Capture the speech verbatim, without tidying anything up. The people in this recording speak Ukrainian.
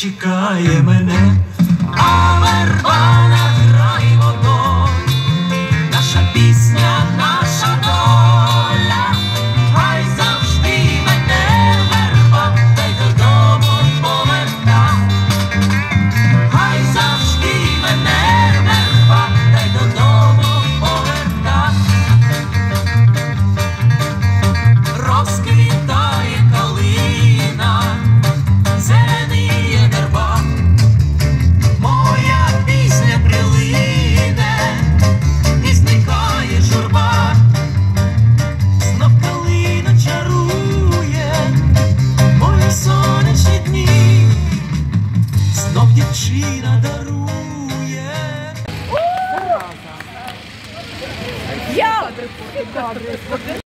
чекає мене, а верба над грай водою, наша пісня, наша доля, хай завжди мене верба, та й додому поверта, хай завжди мене верба, та й додому поверта. Розквітає калина, зеленіє верба, моя пісня прилине, і зникає журба. Знов калина чарує мої сонячні дні, знов дівчина дарує. Я!